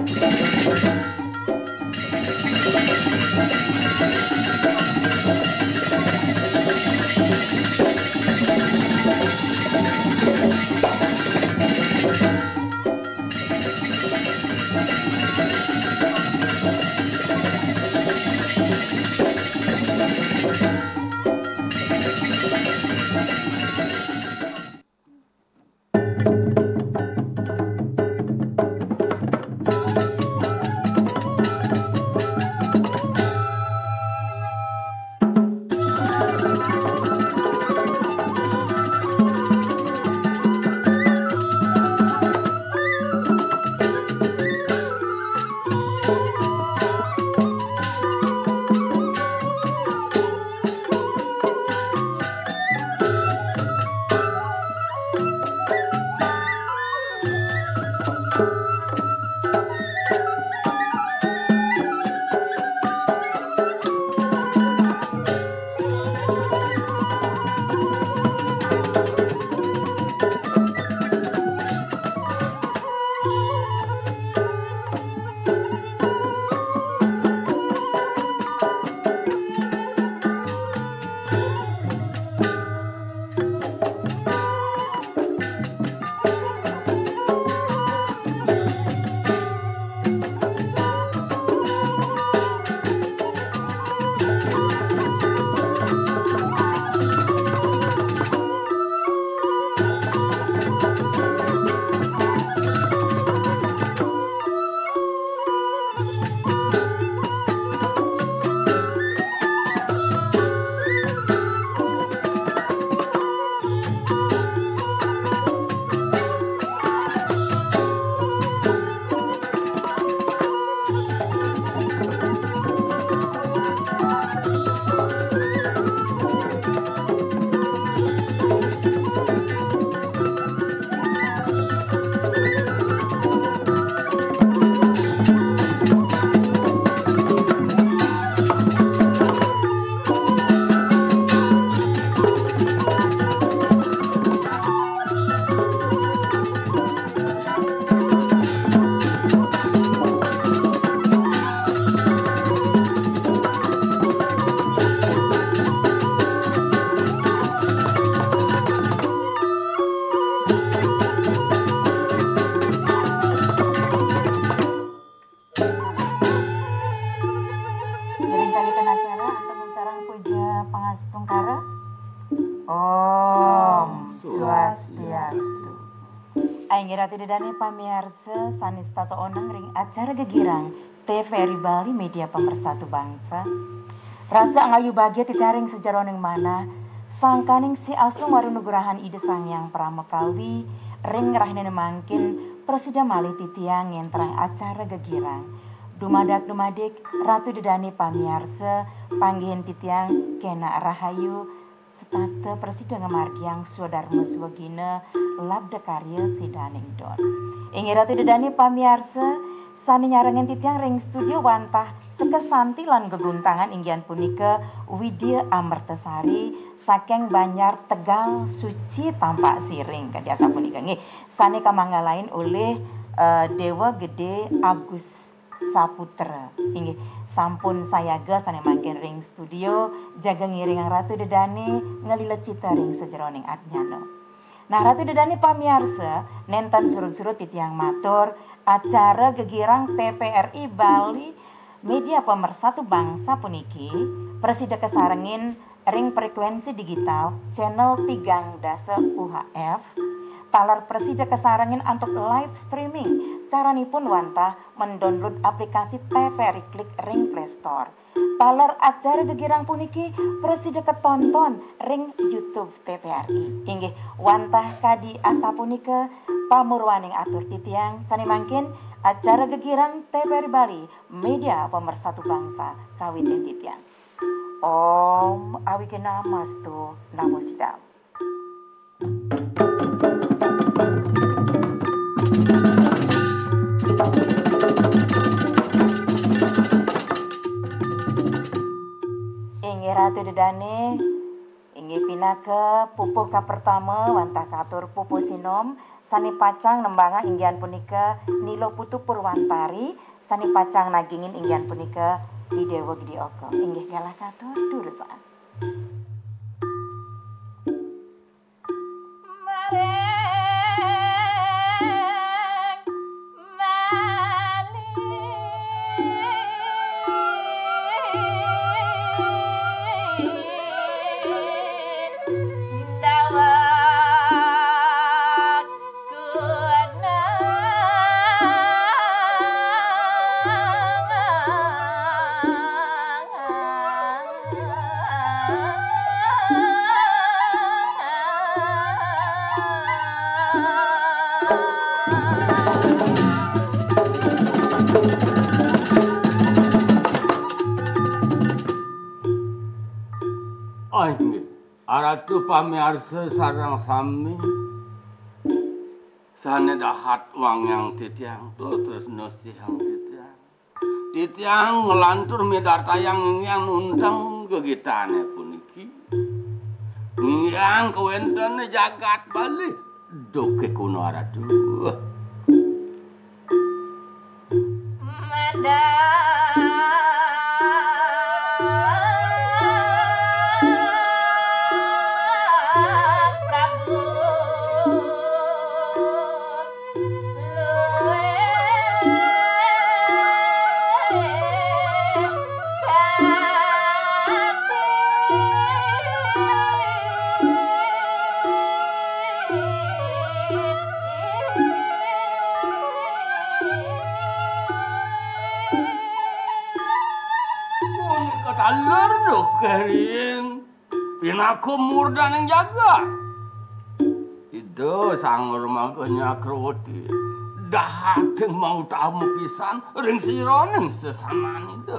Ratu Dedane pamiarsa sanes tato onang ring acara gegirang TVRI Bali Media Pemersatu Bangsa. Rasa ngayu bagia titaring sejaroning mana sangkaning si asung waru nugrahan ide sangyang pramekawi ring rahine mangkin presida malih titiang yang terang acara gegirang. Dumadak-dumadik Ratu Dedane pamiarsa panggihan titiang kena rahayu setate presida ngamargiang swadharma swagina labda karya sidaning don. Ingi Ratu Dedane pamiarsa sani nyarengen titiang ring studio wantah sekesanti lan geguntangan inggian punika Widya Amertasari saking Banyar Tegal Suci tampak siring kadiasa punika nggih sani kamanggalain oleh Dewa Gede Agus Saputra. Inggih sampun sayaga sane mangkin ring studio jaga ngiringang Ratu Dedane ngelilecita ring sejeroning adnyana. Nah Ratu Dedane pamiarsa nenten surut-surut titiang matur acara gegirang TVRI Bali Media Pemersatu Bangsa puniki presida kesarengin ring frekuensi digital channel 3 dasa UHF talar presida kesarengin untuk live streaming. Caranipun wantah mendownload aplikasi TVRI Klik ring Play Store. Talar acara gegirang puniki presida ketonton ring YouTube TVRI. Inggih wantah kadi asa punika pamurwaning atur titiang sani mangkin acara gegirang TVRI Bali Media Pemersatu Bangsa kawiten titiang. Om awike namastu namo sidam. Inggih Ratu Dedane inggih pinaka pupuh ka pertama wantah katur pupuh sinom sani pacang nembanga inggihan punika Nilo Putu Purwantari, sani pacang nagingin inggihan punika Idewa Gede Oko. Inggih kalah katur durusaan. Aratu pamirsa sareng sami sane dahat wang yang titiang terus nosihang titiang ngelantur midartayang yang undang gegitane puniki yang kewentene jagat balik doke kuno aratu Kerin, pinaku murdan yang jaga. Itu sang rumah kenyakroti. Dahat mau tamu pisan, ring sironeng sesaman itu.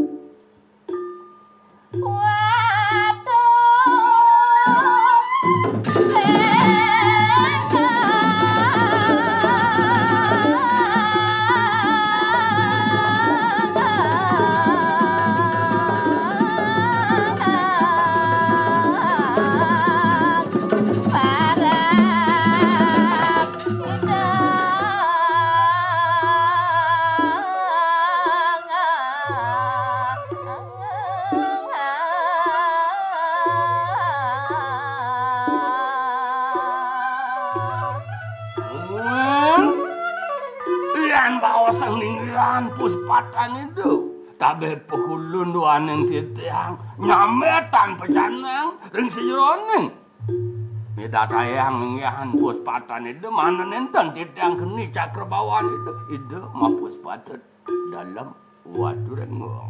Puspatan itu tabe pekulun duaneng titiang nyametan pecanang ring sejeroneng midatayang ngihan puspatan itu mana nenten titiang keni cakrabawan itu mah puspatan dalam wadu rengong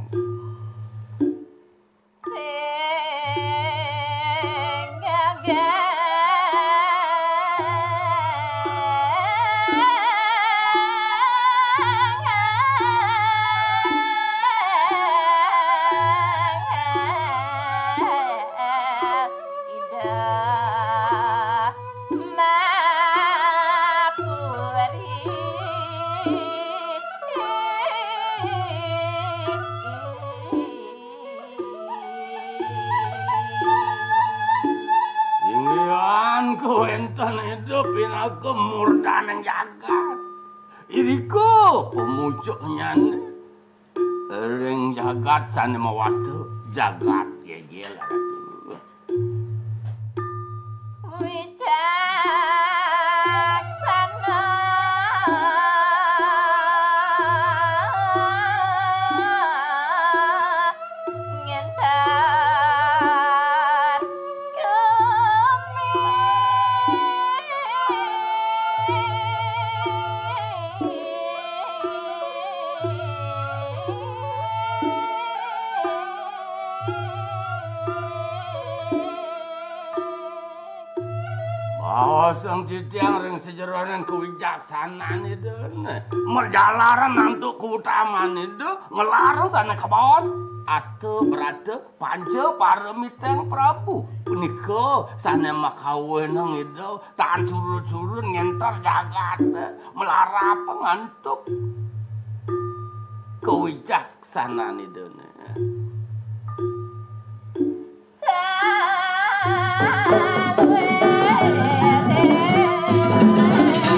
pinaku murdan yang jagat. Iriko pemucuknya ring jagat sana mawatu jagat gegel ratu. Wicaksana ngentar Sang titiang ring sejeronan kewijaksanaan itu merjalaran nantu keutamaan itu ngelarang sana ke bawah atau berada panca paramiteng Prabu punika sana makawenang itu tahan surut-surut ngentar jagat melarap ngantuk kewijaksanaan itu salwe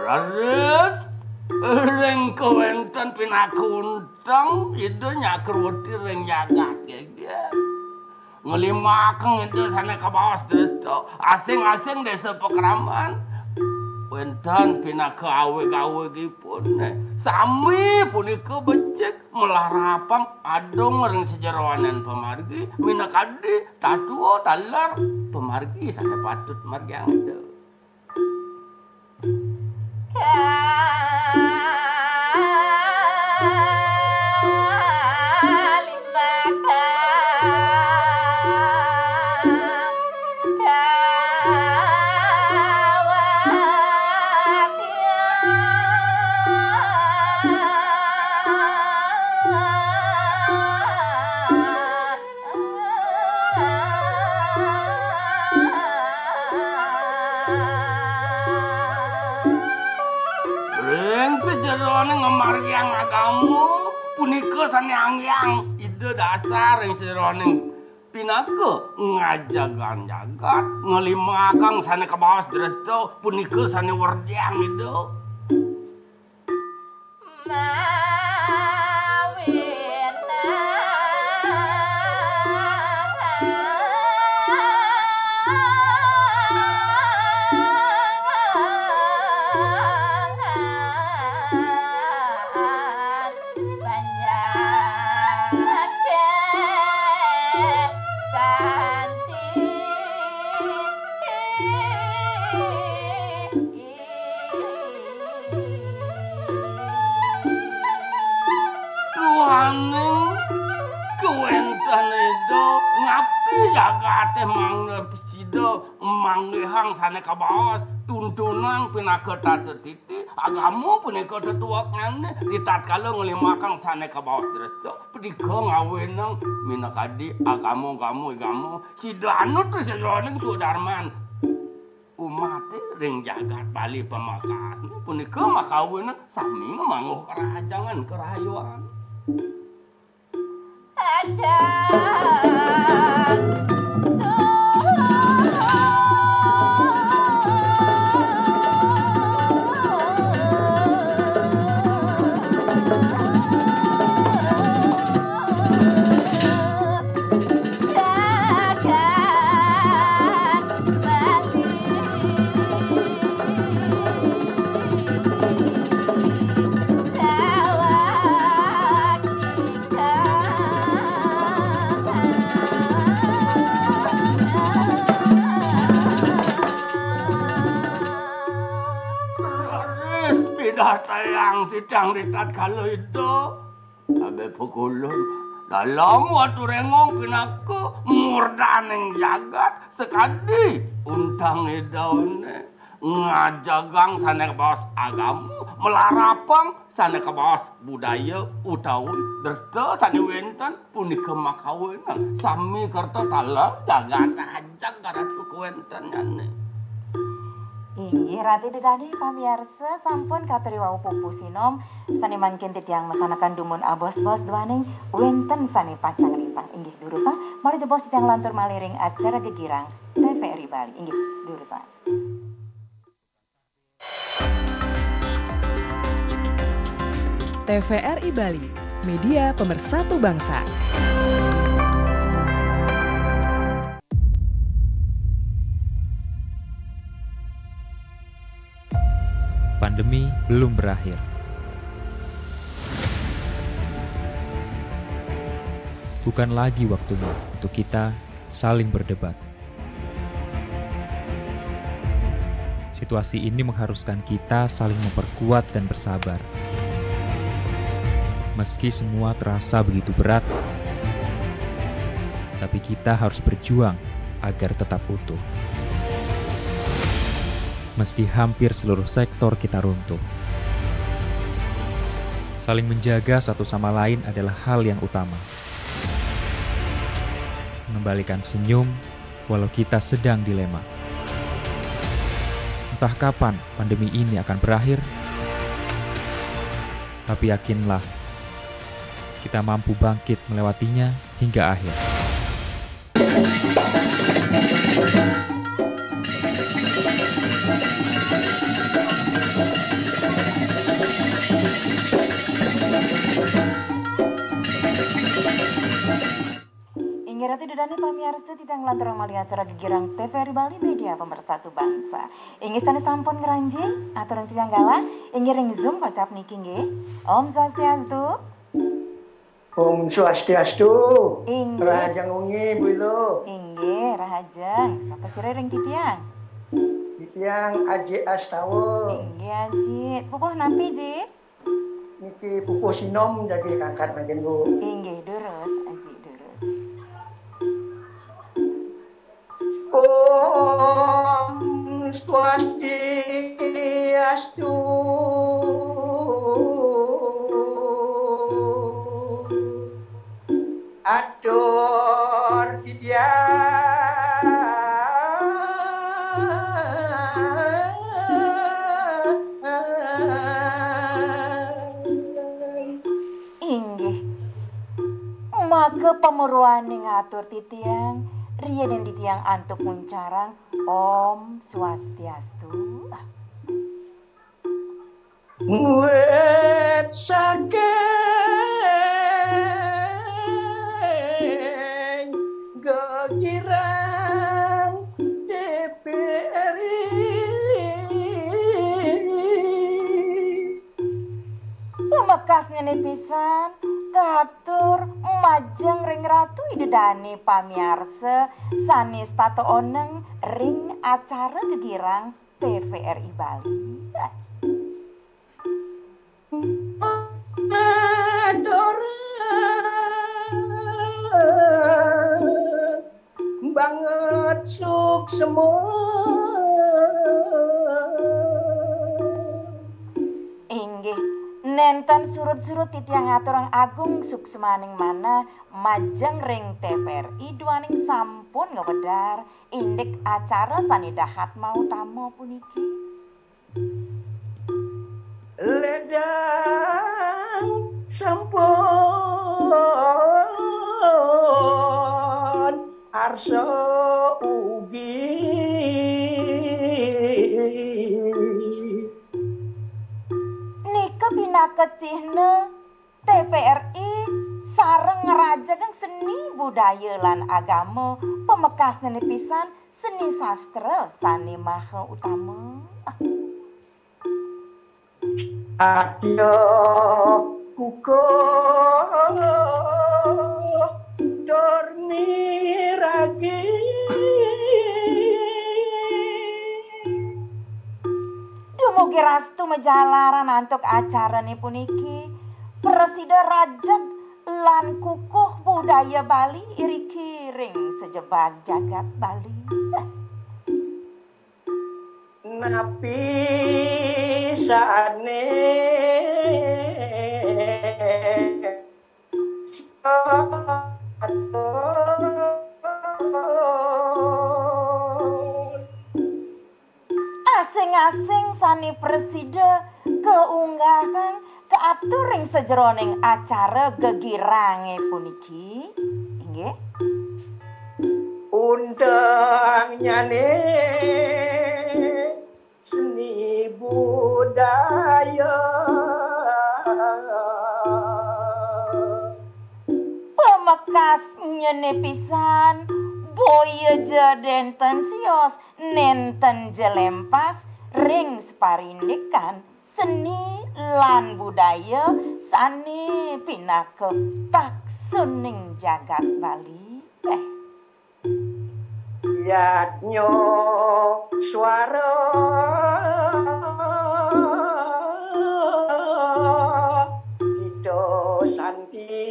Terus ring kewenten pinakuntang itu nyakroti ring jagat ya. Ngelimakang itu sana ke bawah desto asing-asing desa pekraman wenten pinaka awe-awe gipun sami punika becek melarapang adong ring sejarawanan pemargi minakadi tatuo talar pemargi sana patut margi yang itu yang agamu punika saneangyang itu dasar yang seroning pinaka ngajagan jagat ngelimakang sana ke bawah dresto punika sana werdiang itu jagate mangga pesido manggihang sana ka bawah tuntunang pinaka tatetiti agamu punika tetuakane ditatkala ngelimakang sana ka bawah dresto pedika ngawenang minakadi agamu sidanu tu seroning sudarman umate ring jagat bali pemakas punika makawenang sami manguh kerajangan kerayuan aja yang tidang ritat kalau itu abe pukulun dalam waktu rengong pinaku murdaneng jagat sekadi untang idone ngajagang sana ke bawah agamu melarapang sana ke bawah budaya utawi derta sana wenten punika makawenang sami kerta talang jagat ajang karatu kewenten nyane Inggih rati dedani pamirsa sampun kateri wau pupusinom sani mangkin titiang masanakan dumun abos-bos duaning wenten sani pacang lintang inggih durusan mali jebos titiang lantur maliring acara gegirang TVRI Bali inggih durusan TVRI Bali, media pemersatu bangsa. Pandemi belum berakhir. Bukan lagi waktunya untuk kita saling berdebat. Situasi ini mengharuskan kita saling memperkuat dan bersabar. Meski semua terasa begitu berat, tapi kita harus berjuang agar tetap utuh. Meski hampir seluruh sektor kita runtuh. Saling menjaga satu sama lain adalah hal yang utama. Mengembalikan senyum walau kita sedang dilema. Entah kapan pandemi ini akan berakhir, tapi yakinlah, kita mampu bangkit melewatinya hingga akhir. Dani pamirsa titang lanturang malihat acara gegirang TVRI Bali Media Pemersatu Bangsa. Inggih sane sampun ngranjing aturan titang gala inggih ring Zoom kocap niki nggih. Om Swastiastu. Om Swastiastu. Inggih. Rahajang wengi Bu Ilu. Inggih rahajeng. Sapa sire ring titiang? Titiang Aji Astawa. Inggih Aji. Pupuh napi Ji? Niki pupuh sinom jadi kakak makin Bu. Inggih durus Aji durus. Om Swastiastu. Atur Inggih. Maka pemeruane ngatur titiang riyen titiang antuk muncarang Om Swastiastu. Wet sakeng gegirang TVRI. Pemekasnya nih pisan katur majeng ring ratu idedani pamiarsa sanis tato oneng ring acara gegirang TVRI Bali. Atur banget suk semua. Inggih, nenten surut-surut titiang aturang agung suksemaning mana majeng ring TVRI duaning sampun ngewedar indik acara sanidahat mau tamo puniki. Ledang sampun arsa ugi nika pinakecihna TVRI sareng ngerajagang seni budaya lan agama pemekasna pisan seni sastra sani maha utama. Adya kuko dormi ragi Dumugi rastu majalaran antuk acara nih puniki Presida Rajak lan kukuh budaya Bali iri kiring sejebak jagat Bali. napi saane Asing-asing sani presida keunggahan keatur ring sejeroning acara gegirange puniki. Inggih. undang nyane seni budaya Pemekas nyene pisan boya jadenten sios nenten jelempas ring separindikan seni lan budaya sani pinake taksuning jagat Bali. yatnyo suara kita santi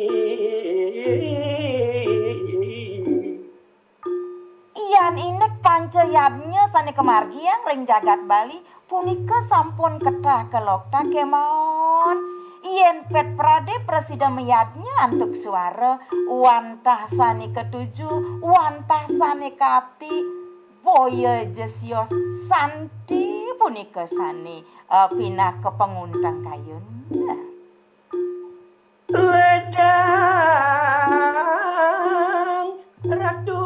Iyan inek pancayabnya sani kemargiang ring jagat Bali punika sampun ketah kelokta kemawon. Yen pet prade presida meyadnya antuk suara wantah sani ketujuh wantah sani kapti boya jesios santi punika sani pinah ke pengundang kayun. ledang ratu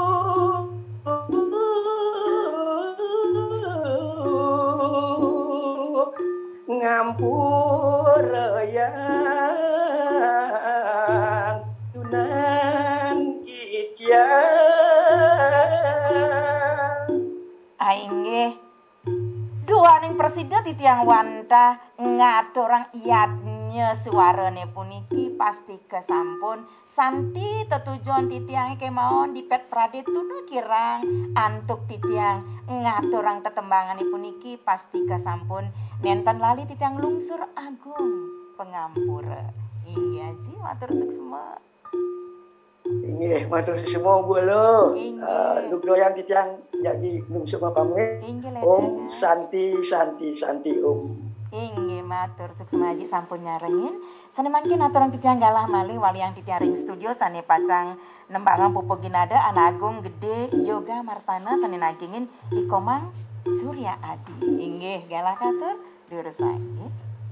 ngampur yang tunan kitya sangkaning presiden titiang wantah ngaturang iadnya suarane puniki pasti kesampun santi tetujuan titiang kemauan di pet pradet tuh kirang antuk titiang ngaturang tetembangan puniki pasti kesampun nenten lali titiang lungsur agung pengampura. Iya ji matur semua. Inggih, matur semua bolo. Doyan titiang jadi nungsuk pamit. Om santi om. Inggih matur suksema haji sampun nyarengin. Sane mangke aturang titiang galah malih wali yang titiaring studio sane pacang nembangan Pupu Ginada Anak Agung Gede Yoga Martana sane nagingin Ikomang Surya Adi. Inggih galah katur diurusan.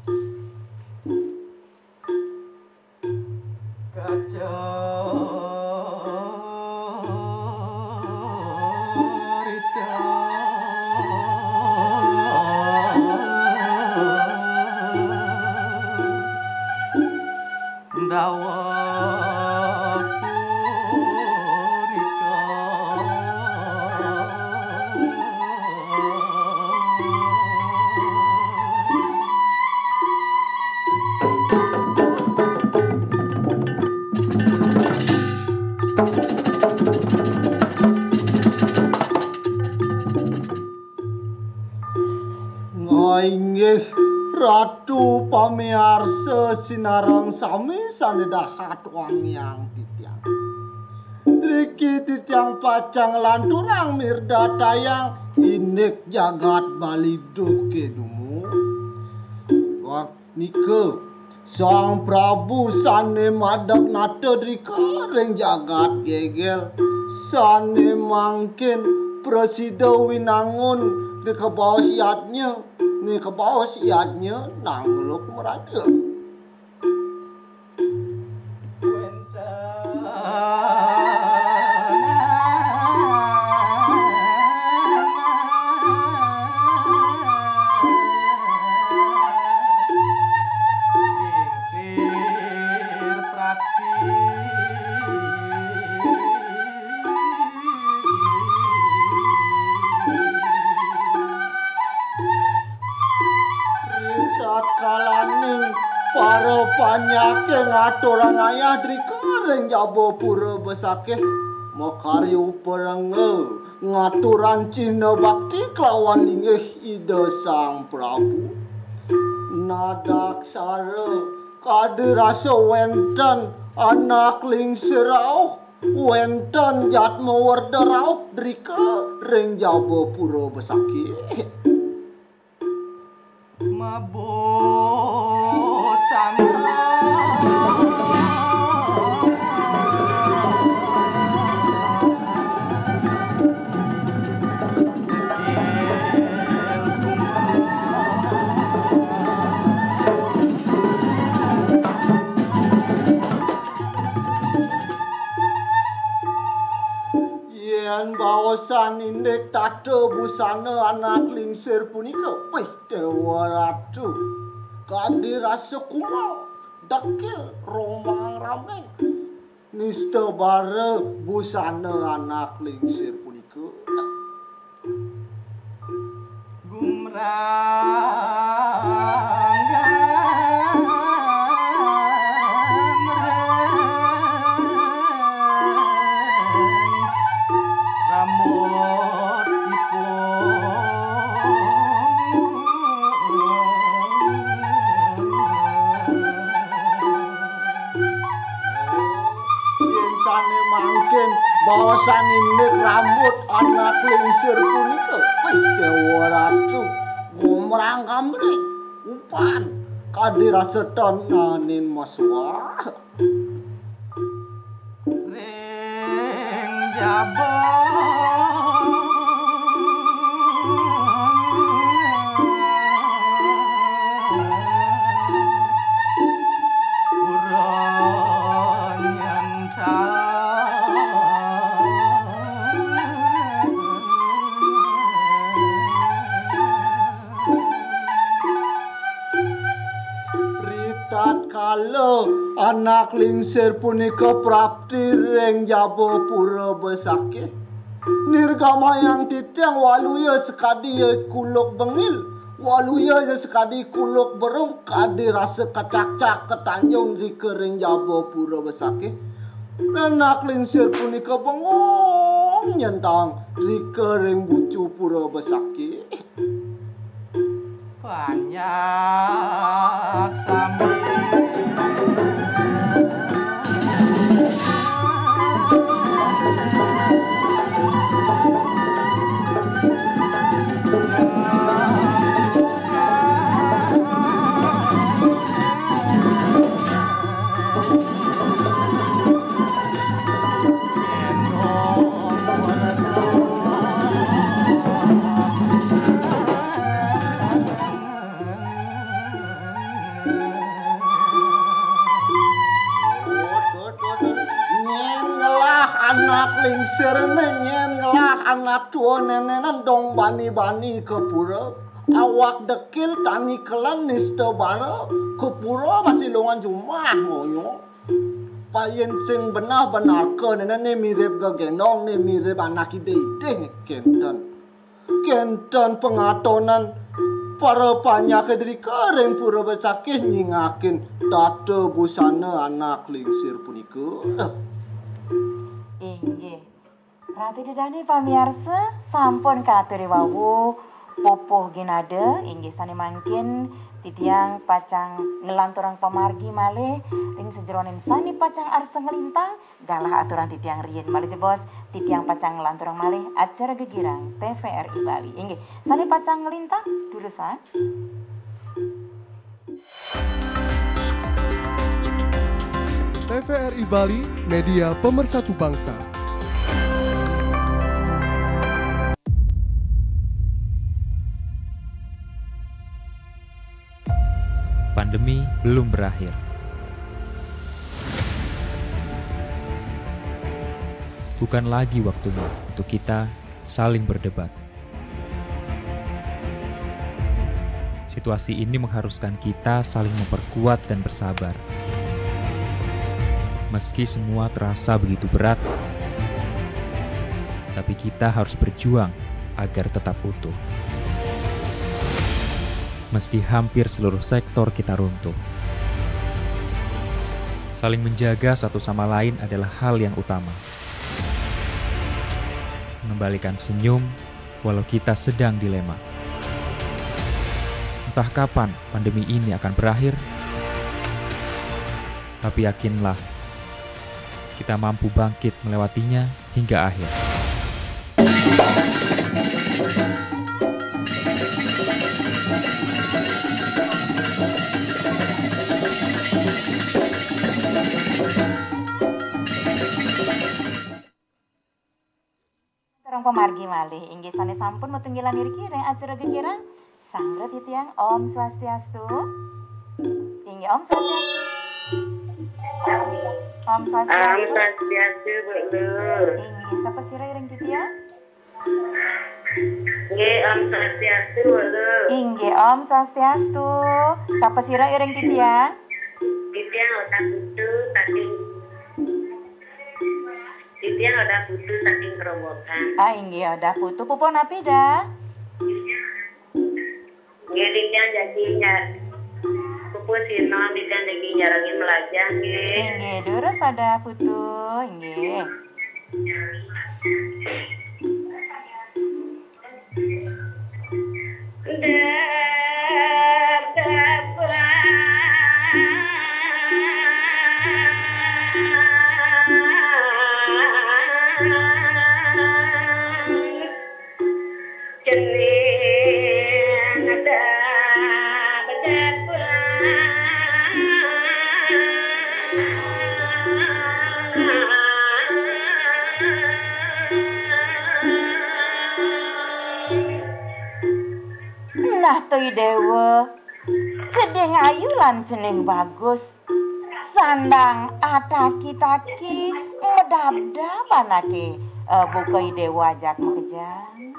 Inggih Ratu pamiarsa sinarang sami sanedahat wangyang titiang. Riki titiang pacang lanturang mirda tayang inek jagat balido kedumu. Wak nike Sang Prabu sane madak nata drika reng jagat gegel sane mangkin presida winangun di kebawa siatnya ni kebawa siatnya nangluk merada. Para panyake ngaturang ayah drikareng jabo pura besakeh makaryo perenge ngaturan Cina bakti kelawan linggih ide Sang Prabu nadak sara kadirasa wenten anak lingserau wenten jatma werderau drikareng jabo pura besakeh yen bawasan indek tata busana anak lingsir punika wih Dewa Ratu kadi rasa kumal dakil romang rameng nista bara busana anak lingsir punika bawasan ini rambut anak lingsir punika wih Dewa Ratu gomrang kamri umpan kadirasa tenanin maswa ring jabon Kalau anak lingsir punika prapti reng jabo pura besakeh nirgama yang titiang waluya sekadi kuluk bengil Waluya je sekadi kuluk berung kadi rasa kacak-cak ketanjung di kering jabo pura besake. Anak lingsir punika bengong nyentang di kering bucu pura besake. Banyak sambil anak lingsir nenyen ngelah anak tua nenenan dong bani-bani ke pura. Awak dekil tani kelan nista bara ke pura masih longan jumah ngoyo. Payen sing benar-benar ke nenek ni mirip gegendong ni mirip anak ide-ide kenten. Kenten pengatonan para banyak dari kering pura besakih nyingakin tata busana anak lingsir punika. Inggih. Ratu Dedane pamirsa sampun katuri wau popoh ginade inggih sane mangkin titiang pacang ngelanturang pamargi malih ring sejeroning sani pacang arsa ngelintang galah aturan titiang riyin malih jebos titiang pacang ngelanturang malih acara gegirang TVRI Bali. Inggih sani pacang ngelintang dulu sa. TVRI Bali, media pemersatu bangsa. Pandemi belum berakhir. Bukan lagi waktunya untuk kita saling berdebat. Situasi ini mengharuskan kita saling memperkuat dan bersabar. Meski semua terasa begitu berat, tapi kita harus berjuang agar tetap utuh. Meski hampir seluruh sektor kita runtuh. Saling menjaga satu sama lain adalah hal yang utama. Mengembalikan senyum walau kita sedang dilema. Entah kapan pandemi ini akan berakhir, tapi yakinlah, kita mampu bangkit melewatinya hingga akhir. Orang pemargi malih inggih sane sampun metunggilan irkireng acara gegirang sangret titiang Om Swastiastu. Inggih Om Swastiastu. Om Swastiastu beuleuh. Inggih sapa sira ireng titiang? Nggih Om Swastiastu beuleuh. Inggih Om Swastiastu. Sapa sira ireng titiang? Titiang otak putu saking Titiang otak putu saking kerobokan. Inggih odah putu pupun api dah. Nggih titiang jadinya pupu sino titiang jadi jarangin melajah nggih. Inggih durus ada putu inggih. Nah toy dewa cedeng ayu lan jeneng bagus sandang ataki-taki medabdab anake bukai dewa ajak mekejang.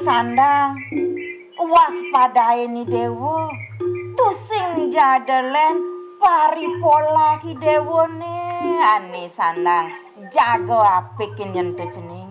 sandang waspadai ni dewo tusing jadelen paripola ki dewo ne ani sandang jago apikin nyentuh cening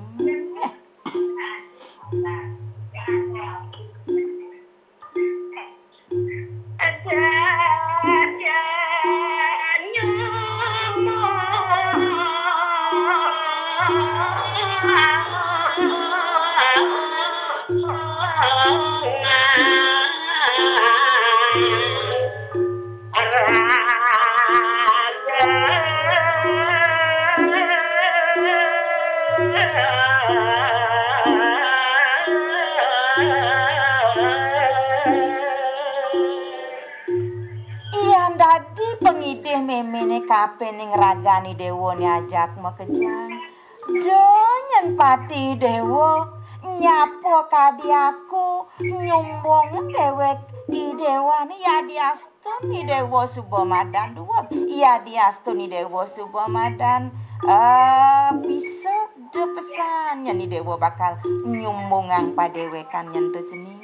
pengideh memene kape ning ragani dewo ni ajak mau kejang donyen pati dewo nyapo kadi aku nyumbong dewek di dewa ni ya diastu ni dewo Subamadan dua ya diastu ni dewo Subamadan bisa de pesannya ni dewo bakal nyumbungang padewekan nyentuh cening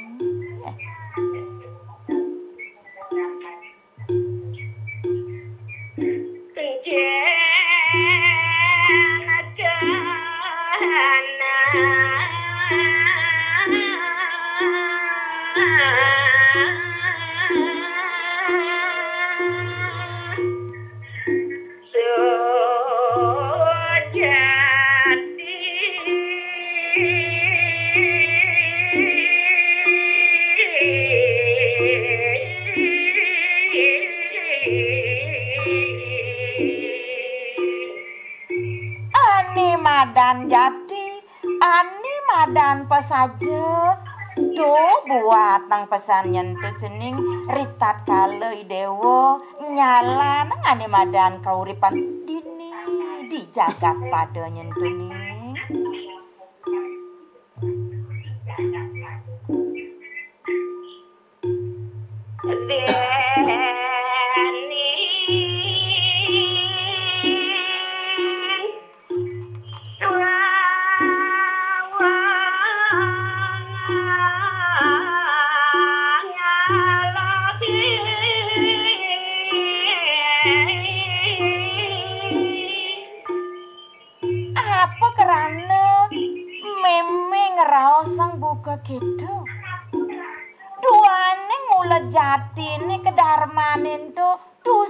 Madan jati ani madan pesaje tuh buat nang pesan nyentuh cening ritat kalei dewo nyala nang ani madan kauripan dini dijagat pada nyentuh ning gitu duane ngula jati nih kedarmanin tuh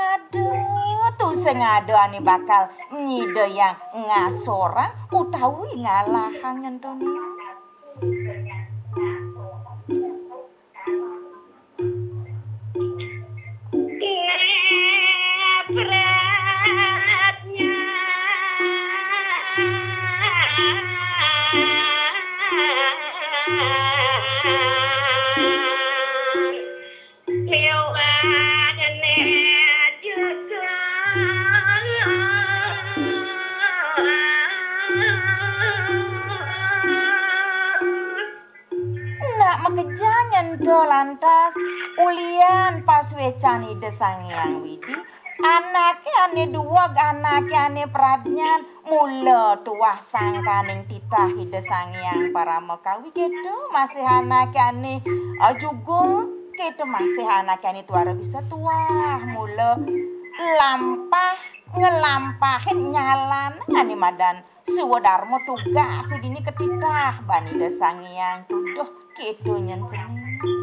sengado ani bakal nyide yang ngasorang utawi ngalahan nyentuh nih lantas ulian pas wecani desang yang widi anaknya ane dua anaknya ane pradnyan mula tuah sangkaning titah desang yang para mekawi gitu masih anaknya ane juga gitu masih anaknya ane tuara bisa tuah mula lampah ngelampahin nyalan ane madan suwadarmo tugas dini ketitah bani desang yang tuduh gitu nyencening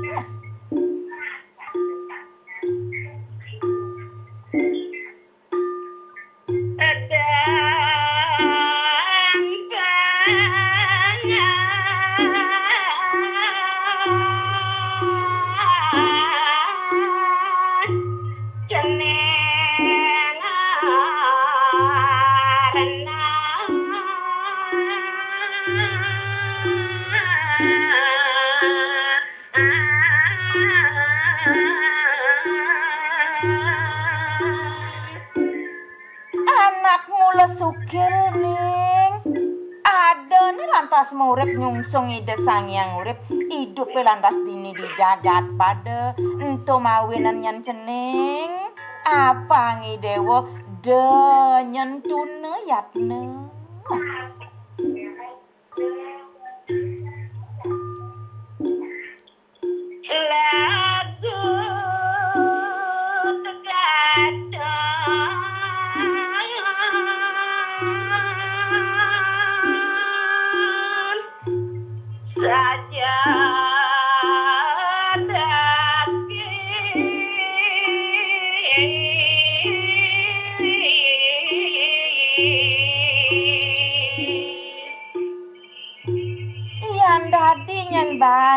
lantas murip nyungsung ide sang yang urip hidup lantas dini dijagat pada ento mawinan nyen cening apa ngidewo de nyentune yatne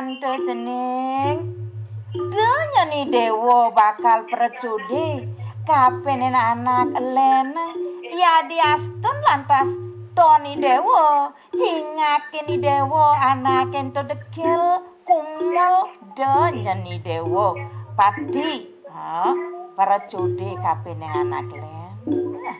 nyanto jeneng. Denya nih dewo bakal percudi kapan anak elena ya diaston lantas Tony dewo cingakin nih dewo anak ento dekil kumel denya nih dewo pati percudi kapan anak elena.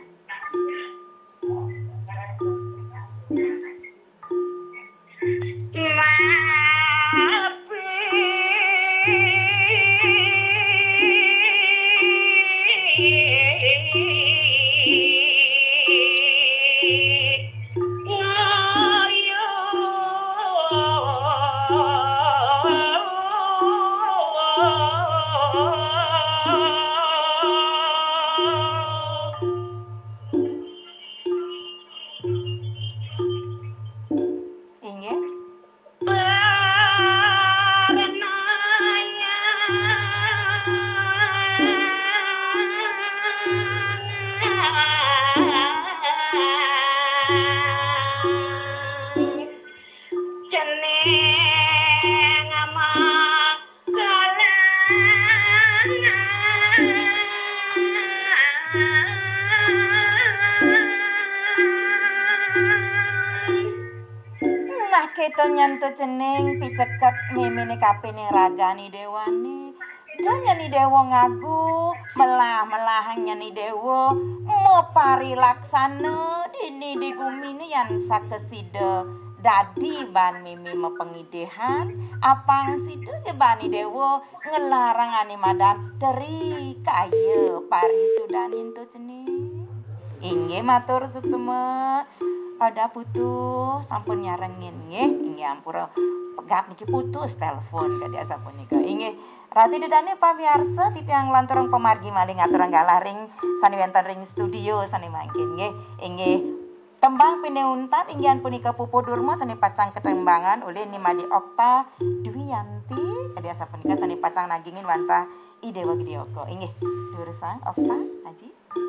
Kita nyanto jeneng piceket mimine kapene ragani dewani. Danya nih dewo ngagu melah-melahnya nih dewo mau pari laksana dini digumini yang sakeside dadi ban mimi mepengidehan apang sido ya bani dewo ngelarang madan dari kaya pari sudanin tuh jeneng. Inge matur suksema. Pada putus sampun nyarengin nggih inggih ampura pegat niki putus telepon ka dia sapunika inggih rati dedane pamirsa titiang lanturung pemargi maling aturang galah ring sani wonten ring studio sani mangkin nggih inggih tembang pineuntat inggihan punika Pupu Durma sani pacang ketembangan oleh Nimadi Okta Dwiyanti ka dia sapunika sani pacang nagingin wanta Idewa Gideoko inggih durusang Okta Haji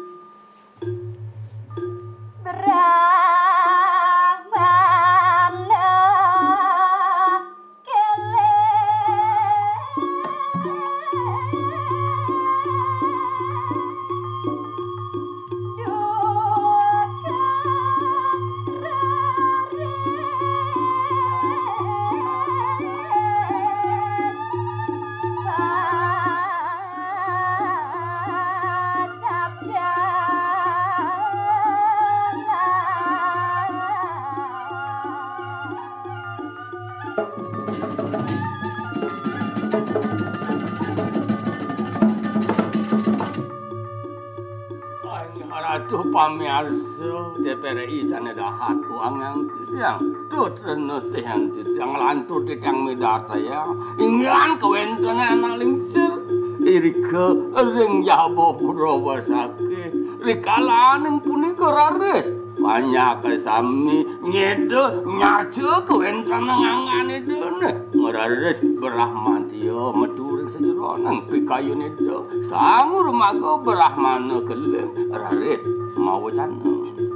Aduh pamirsa DPRI sana dahat uang yang terus yang lantur yang medata ya ingin kewenten anak lingsir irika ring jabo pura sakit rikalan punika rares banyak kesami nyedo nyace kewenten ngangane dene ngarares berahmatio meturing sejeronan pikayu nedo sangur mago berahmana kelem rares mau jana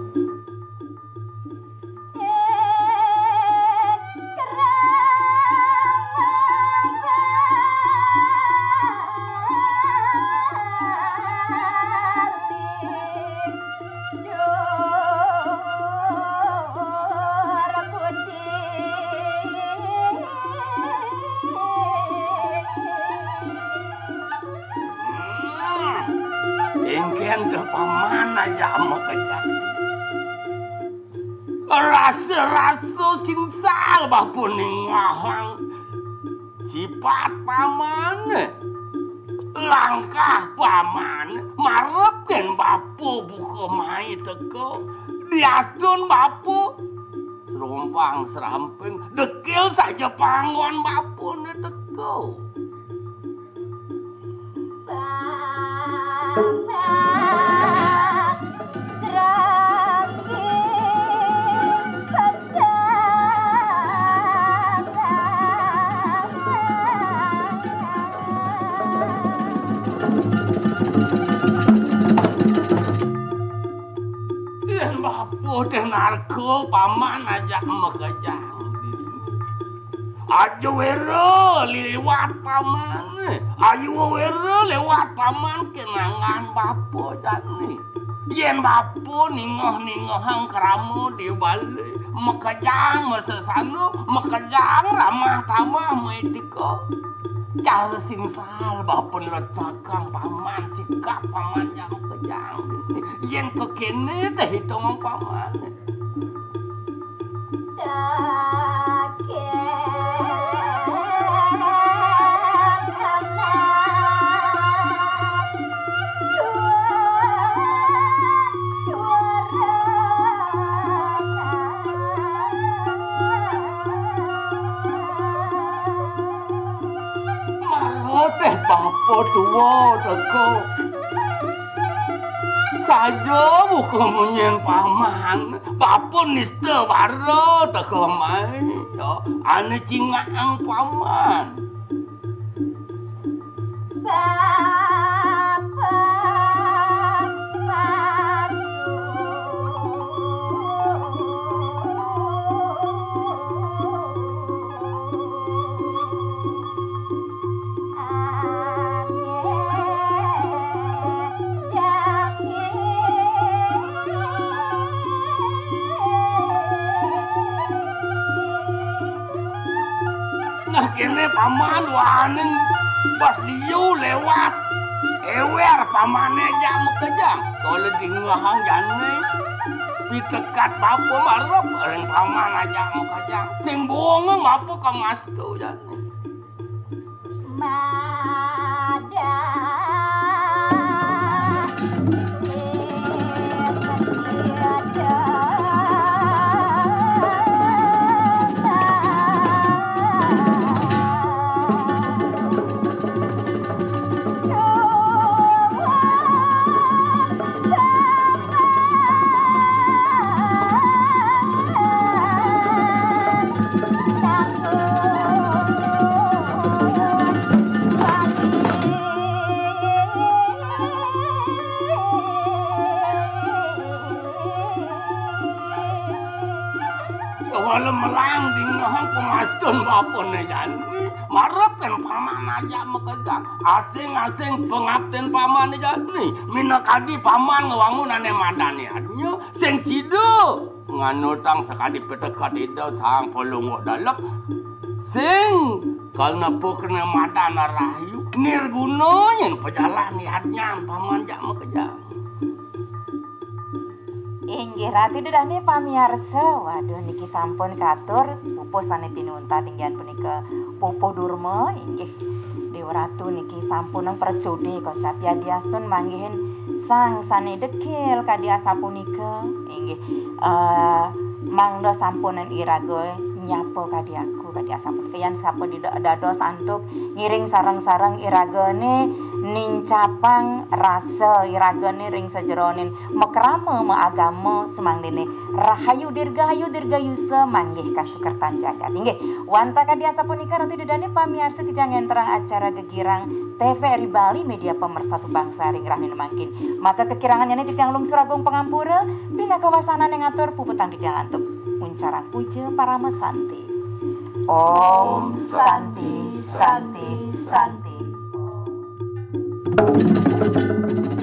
pamana jamu kejam rasa-rasa cinsal bapun ngahang sifat paman langkah paman marepken bapu buka mai teko diasun bapu serumpang seramping dekil saja panggon bapun teko Bapu denarku paman aja mekejang Aja wero lewat paman. Ayo wero lewat paman kenangan bapo jani. Yen bapo ningoh-ningohang keramu di Bali. Makajang masesano, makajang ramah tamah maitiko. Cara singsal bapun letakang paman sikap paman yang kejang. Yen kekene teh hitungan paman. Teh bapo tua teko saja bukan menyen paman bapo nista baro teko mai yo ane cingaang paman kene paman wanen pas liu lewat ewer pamane jam kejang kalau dingwahang jane ditekat bapo marep ring paman aja kejang sing bongo bapo kamastu jane walau melang dingahang pemastun bapo ne jani marep kan paman aja makejang asing-asing pengabten paman jani minakadi paman ngewangun ane madani adunya sing sido nganutang sekadi petekat ida sang polongok dalek sing kalna pokna madana rahayu nirguna yen pejalan niatnya paman jak makejang. Inggih ratu dedane pamiarsa, waduh niki sampun katur pupuh sane pinunta tinggian punika pupuh durma inggih Dewa Ratu niki sampun percudi kocap yadiastun manggihin sang sane dekil kadiasa punika inggih mangda sampunan iraga nyapo kadiaku kadiasa punika yan sampun dados antuk ngiring sarang-sarang iragane nincapang rasa iragane ring sajeronin mekrama meagama sumangdene rahayu dirgayusa manggih kasukertan jagat inggih wanta kadiasa punika ratu dedane pamiarsa titiang enterang acara gegirang TVRI Bali media pemersatu bangsa ring rahmin mangkin maka kekirangannya titiang lungsur agung pengampura pina kawasanan yang ngatur puputang titiang antuk uncaran puja para mesanti Om Santi Santi Santi